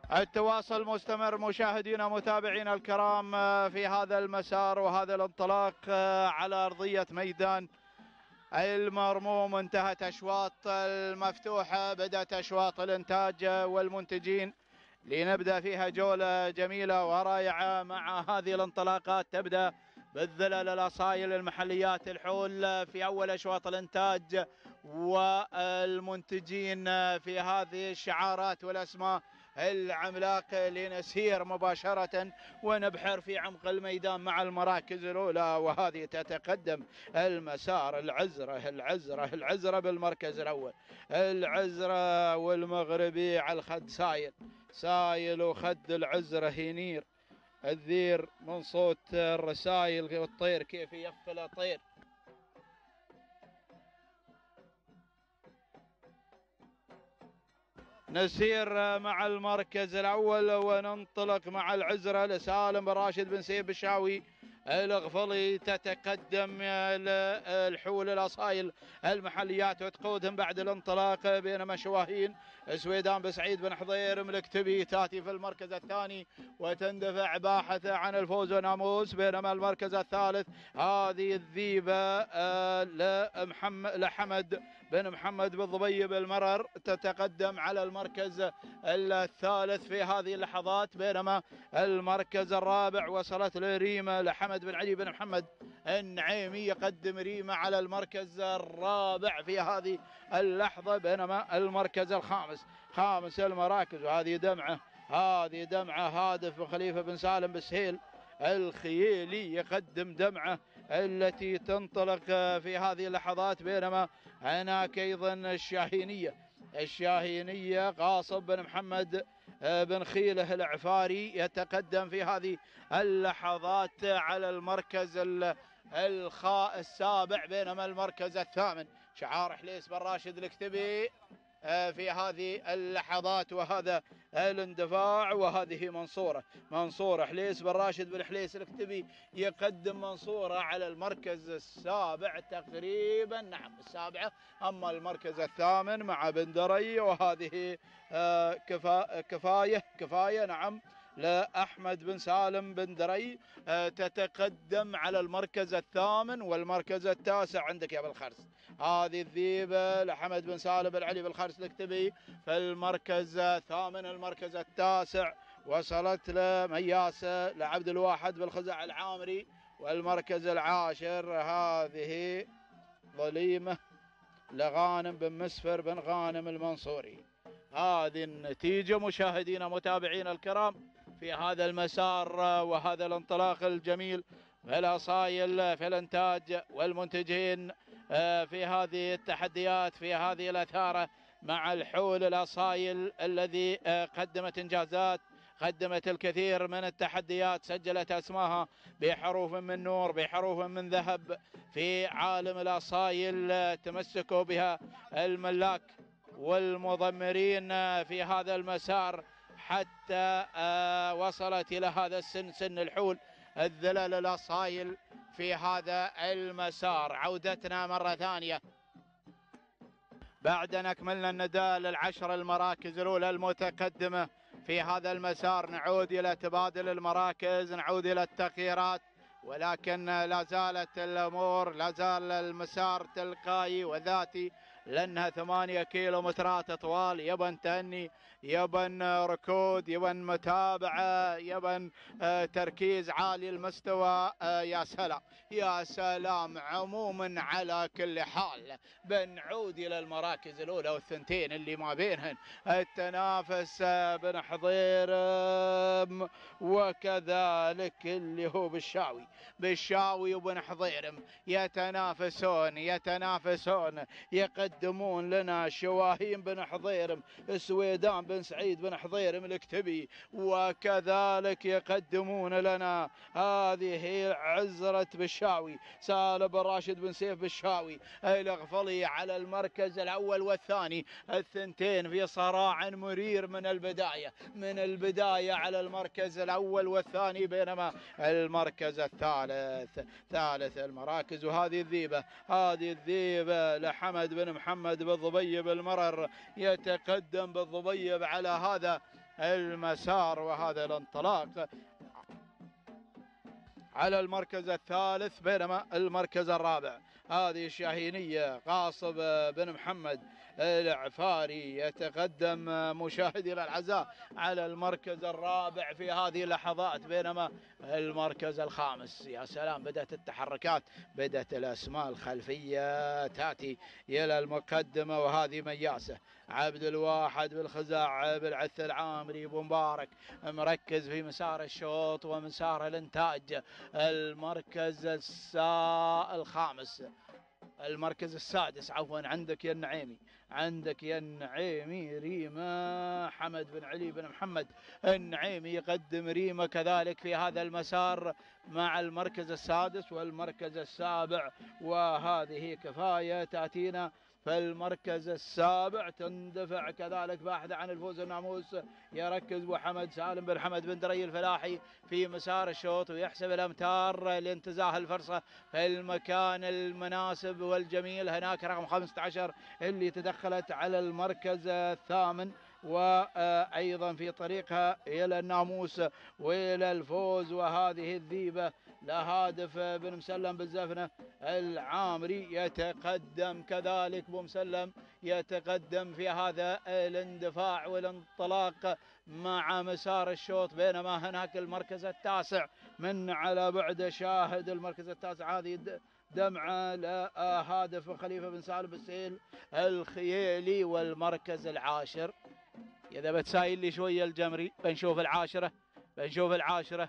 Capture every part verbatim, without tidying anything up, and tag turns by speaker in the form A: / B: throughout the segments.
A: التواصل مستمر مشاهدينا متابعينا الكرام في هذا المسار وهذا الانطلاق على أرضية ميدان المرموم. انتهت أشواط المفتوحة، بدأت أشواط الإنتاج والمنتجين لنبدأ فيها جولة جميلة ورائعة مع هذه الانطلاقات. تبدأ بالذلل الأصايل المحليات الحول في أول أشواط الإنتاج والمنتجين في هذه الشعارات والأسماء العملاق، لنسير مباشرة ونبحر في عمق الميدان مع المراكز الأولى. وهذه تتقدم المسار العزرة العزرة العزرة بالمركز الأول، العزرة والمغربي على الخد سايل سايل وخد العزرة ينير الذير من صوت الرسايل والطير كيف يفل طير. نسير مع المركز الأول وننطلق مع العزرة لسالم بن راشد بن سيف بالشاوي الغفلي. تتقدم الحول الأصايل المحليات وتقودهم بعد الانطلاق، بينما شواهين سويدان بسعيد بن حضير ملكتبي تاتي في المركز الثاني وتندفع باحثة عن الفوز وناموس. بينما المركز الثالث هذه الذيبة لمحمد لحمد بن محمد بن ضبيب المرر تتقدم على المركز الثالث في هذه اللحظات. بينما المركز الرابع وصلت لريمة لحمد بن علي بن محمد النعيمي يقدم ريمة على المركز الرابع في هذه اللحظة. بينما المركز الخامس خامس المراكز وهذه دمعة هذه دمعة هادف بن خليفة بن سالم بالسهيل الخيالي يقدم دمعة التي تنطلق في هذه اللحظات. بينما هناك أيضا الشاهينية الشاهينية قاصب بن محمد بن خيله العفاري يتقدم في هذه اللحظات على المركز الخاء السابع. بينما المركز الثامن شعار حليس بن راشد الكتبي في هذه اللحظات وهذا الاندفاع. وهذه منصورة منصورة حليس بن راشد بن حليس الكتبي يقدم منصورة على المركز السابع تقريبا، نعم السابعة. أما المركز الثامن مع بن دري وهذه كفا كفاية كفاية نعم لأحمد بن سالم بن دري تتقدم على المركز الثامن. والمركز التاسع عندك يا بالخرس هذه الذيبة لحمد بن سالم بن علي بالخرس الكتبي في المركز الثامن. المركز التاسع وصلت لمياسة لعبد الواحد بالخزع العامري. والمركز العاشر هذه ظليمة لغانم بن مسفر بن غانم المنصوري. هذه النتيجة مشاهدينا متابعينا الكرام في هذا المسار وهذا الانطلاق الجميل في الأصايل في الانتاج والمنتجين في هذه التحديات في هذه الأثارة مع الحول الأصايل الذي قدمت إنجازات، قدمت الكثير من التحديات، سجلت أسماها بحروف من نور بحروف من ذهب في عالم الأصايل تمسكوا بها الملاك والمضمرين في هذا المسار حتى وصلت إلى هذا السن سن الحول الذلل الأصايل في هذا المسار. عودتنا مرة ثانية بعد أن أكملنا النداء للعشر المراكز الأولى المتقدمة في هذا المسار. نعود إلى تبادل المراكز، نعود إلى التغييرات، ولكن لا زالت الأمور لا زال المسار تلقائي وذاتي، لأنها ثمانية كيلومترات طوال. يبن تأني، يبن ركود، يبن متابعة، يبن تركيز عالي المستوى. يا سلام يا سلام. عموما على كل حال بنعود إلى المراكز الأولى والثنتين اللي ما بينهن التنافس بن حضيرم وكذلك اللي هو بالشاوي بالشاوي وبن حضيرم يتنافسون يتنافسون يقدمون لنا شواهين بن حضيرم سويدان بن سعيد بن حضيرم الكتبي، وكذلك يقدمون لنا هذه عزرة بالشاوي سالم بن راشد بن سيف بالشاوي الغفلي على المركز الأول والثاني. الثنتين في صراع مرير من البداية من البداية على المركز الأول والثاني. بينما المركز الثالث ثالث المراكز وهذه الذيبة هذه الذيبة لحمد بن محمد بالضبيب المرر يتقدم بالضبيب على هذا المسار وهذا الانطلاق على المركز الثالث، بينما المركز الرابع هذه الشاهينية قاصب بن محمد العفاري يتقدم مشاهدي الأعزاء على المركز الرابع في هذه اللحظات، بينما المركز الخامس يا سلام بدأت التحركات، بدأت الأسماء الخلفية تأتي إلى المقدمة، وهذه مياسة عبد الواحد بالخزاع بالعث العامري أبو مبارك مركز في مسار الشوط ومسار الانتاج. المركز السا الخامس المركز السادس عفوا عندك يا النعيمي، عندك يا النعيمي ريما حمد بن علي بن محمد النعيمي يقدم ريما كذلك في هذا المسار مع المركز السادس والمركز السابع، وهذه كفاية تأتينا. فالمركز السابع تندفع كذلك باحثة عن الفوز الناموس، يركز ابو حمد سالم بن حمد بن دري الفلاحي في مسار الشوط ويحسب الامتار لانتزاع الفرصه في المكان المناسب والجميل. هناك رقم خمسة عشر اللي تدخلت على المركز الثامن، وأيضا في طريقها إلى الناموس وإلى الفوز، وهذه الذيبة لهادف بن مسلم بالزفنة العامري يتقدم كذلك. بو مسلم يتقدم في هذا الاندفاع والانطلاق مع مسار الشوط، بينما هناك المركز التاسع من على بعد شاهد المركز التاسع هذه دمعة لهادف خليفة بن سالم السيل الخيالي. والمركز العاشر إذا بتسايل لي شوية الجمري بنشوف العاشرة بنشوف العاشرة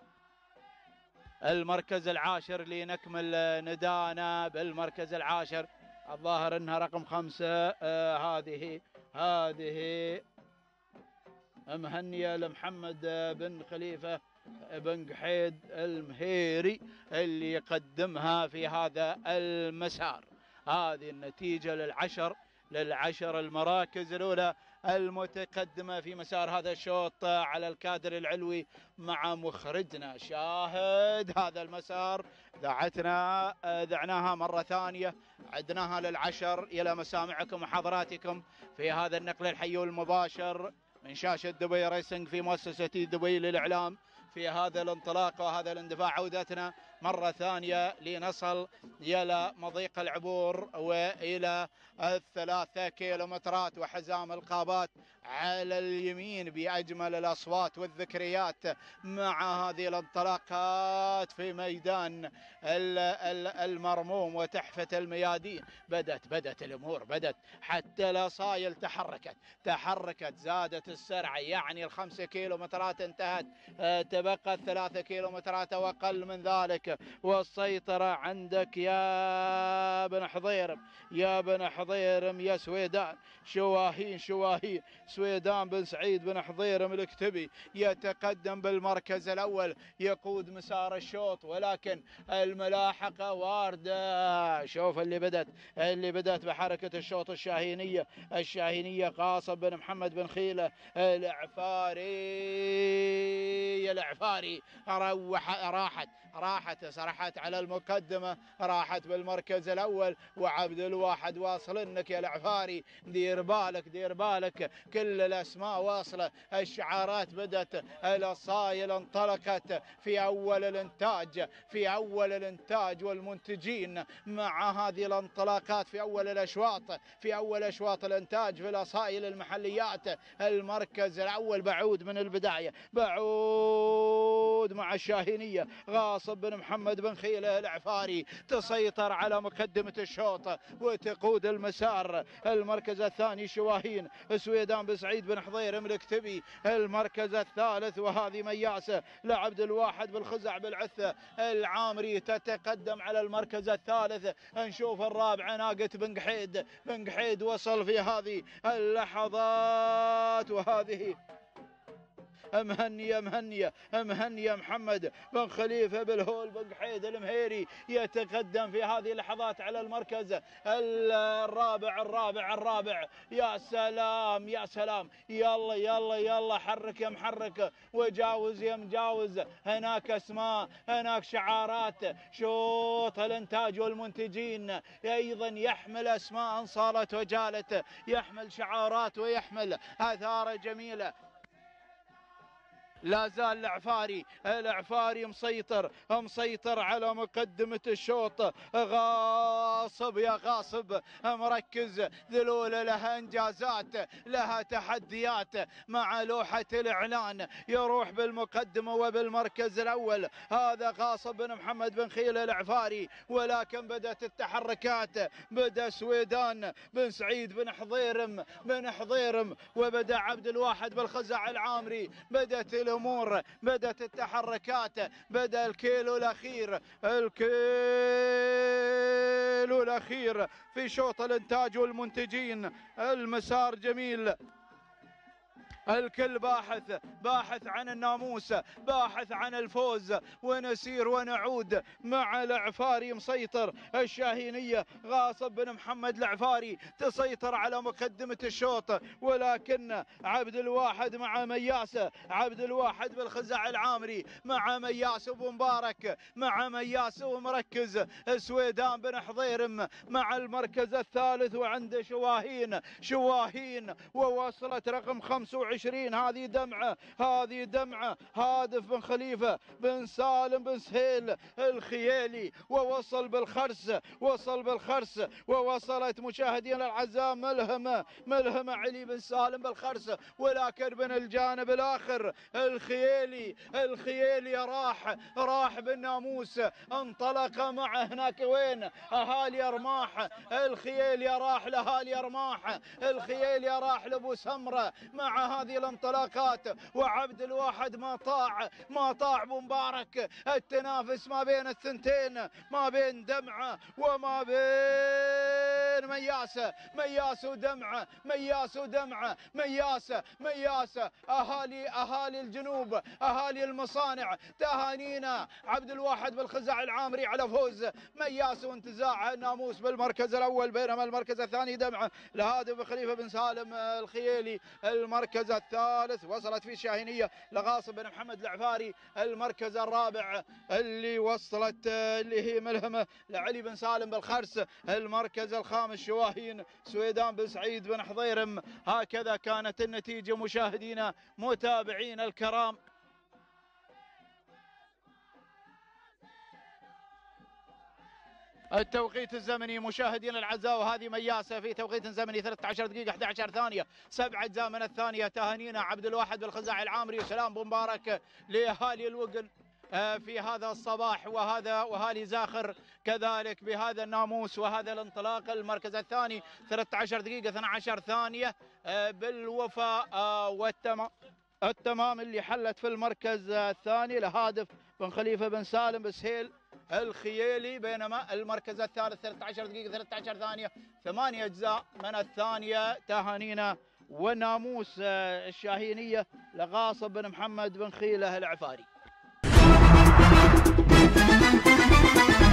A: المركز العاشر لنكمل ندانا بالمركز العاشر. الظاهر انها رقم خمسة. آه هذه هذه مهنية لمحمد بن خليفة بن قحيد المهيري اللي يقدمها في هذا المسار. هذه النتيجة للعشر للعشر المراكز الأولى المتقدمة في مسار هذا الشوط على الكادر العلوي مع مخرجنا شاهد هذا المسار. دعتنا دعناها مرة ثانية، عدناها للعشر إلى مسامعكم وحضراتكم في هذا النقل الحي المباشر من شاشة دبي ريسنج في مؤسسة دبي للإعلام في هذا الانطلاق وهذا الاندفاع. عودتنا مرة ثانية لنصل إلى مضيق العبور وإلى الثلاثة كيلومترات وحزام القابات على اليمين بأجمل الأصوات والذكريات مع هذه الانطلاقات في ميدان المرموم وتحفة الميادين. بدت بدت الأمور بدت حتى الأصايل تحركت تحركت زادت السرعة، يعني الخمسة كيلومترات انتهت، تبقى ثلاثة كيلومترات وأقل من ذلك، والسيطرة عندك يا بن حضيرم يا بن حضيرم يا سويدان شواهين شواهين سويدان بن سعيد بن حضيرم الكتبي يتقدم بالمركز الأول يقود مسار الشوط، ولكن الملاحقة واردة. شوف اللي بدت اللي بدت بحركة الشوط الشاهينية الشاهينية قاصب بن محمد بن خيلة العفاري العفاري روح راحت راحت صرحت على المقدمة، راحت بالمركز الأول، وعبد الواحد واصل انك يا العفاري. دير بالك دير بالك كل الأسماء واصلة، الشعارات بدت، الأصايل انطلقت في أول الانتاج في أول الانتاج والمنتجين مع هذه الانطلاقات في أول الأشواط في أول أشواط الانتاج في الأصايل المحليات. المركز الأول بعود من البداية بعود مع الشاهينية غاصب بن محمد بن خيلة العفاري تسيطر على مقدمة الشوط وتقود المسار. المركز الثاني شواهين سويدان بن سعيد بن حضيرم الكتبي. المركز الثالث وهذه مياسة لعبد الواحد بالخزع بالعثة العامري تتقدم على المركز الثالث. نشوف الرابع ناقة بن قحيد بن قحيد وصل في هذه اللحظات، وهذه مهنية مهنية مهنية محمد بن خليفة بالهول بن قحيد المهيري يتقدم في هذه اللحظات على المركز الرابع الرابع الرابع. يا سلام يا سلام، يلا يلا يلا حرك يا محرك وجاوز يا مجاوز. هناك اسماء هناك شعارات. شوط الانتاج والمنتجين ايضا يحمل اسماء صارت وجالت، يحمل شعارات ويحمل اثار جميلة. لا زال العفاري، العفاري مسيطر مسيطر على مقدمة الشوط. غاصب يا غاصب مركز، ذلول لها انجازات لها تحديات مع لوحة الاعلان، يروح بالمقدمة وبالمركز الاول هذا غاصب بن محمد بن خيل العفاري، ولكن بدأت التحركات، بدأ سويدان بن سعيد بن حضيرم بن حضيرم وبدأ عبد الواحد بالخزع العامري، بدأت الامور، بدأت التحركات، بدأ الكيلو الاخير، الكيلو الاخير في شوط الانتاج والمنتجين. المسار جميل، الكل باحث باحث عن الناموس، باحث عن الفوز، ونسير ونعود مع العفاري مسيطر. الشاهينية غاصب بن محمد العفاري تسيطر على مقدمة الشوط، ولكن عبد الواحد مع مياس، عبد الواحد بالخزع العامري مع مياس ابو مبارك مع مياس ومركز. سويدان بن حضيرم مع المركز الثالث، وعنده شواهين شواهين ووصلت رقم خمسة وعشرين. هذه دمعة هذه دمعة هادف بن خليفة بن سالم بن سهيل الخيالي، ووصل بالخرس وصل بالخرس ووصلت مشاهدينا الاعزاء ملهمة ملهمة علي بن سالم بالخرس، ولكن من الجانب الاخر الخيالي الخيالي راح راح بالناموس، انطلق مع هناك وين اهالي ارماح. الخيالي راح لاهالي ارماح، الخيالي راح لابو سمره مع هذه الانطلاقات، وعبد الواحد ما طاع ما طاع ابو مبارك. التنافس ما بين الثنتين، ما بين دمعه وما بين مياسه، مياس ودمعه مياس ودمعه مياس مياس. اهالي اهالي الجنوب، اهالي المصانع، تهانينا عبد الواحد بالخزع العامري على فوز مياس وانتزاع الناموس بالمركز الاول، بينما المركز الثاني دمعه لهادف خليفه بن سالم الخيالي. المركز الثالث وصلت فيه الشاهينيه لغاصب بن محمد العفاري. المركز الرابع اللي وصلت اللي هي ملهمه لعلي بن سالم بالخرس. المركز الخامس شواهين سويدان بن سعيد بن حضيرم. هكذا كانت النتيجه مشاهدينا متابعين الكرام. التوقيت الزمني مشاهدينا الاعزاء، وهذه مياسه في توقيت زمني ثلاثة عشر دقيقه أحد عشر ثانيه، سبع اجزاء من الثانيه. تهانينا عبد الواحد بالخزاع العامري، وسلام بن مبارك لاهالي الوقن في هذا الصباح، وهذا واهالي زاخر كذلك بهذا الناموس وهذا الانطلاق. المركز الثاني ثلاثة عشر دقيقه اثنتي عشرة ثانيه بالوفاء والتمام التمام اللي حلت في المركز الثاني لهادف بن خليفه بن سالم بسهيل الخيالي، بينما المركز الثالث ثلاثة عشر دقيقة ثلاثة عشر ثانية ثمانية أجزاء من الثانية. تهانينا وناموس الشاهينية لغاصب بن محمد بن خيله العفاري.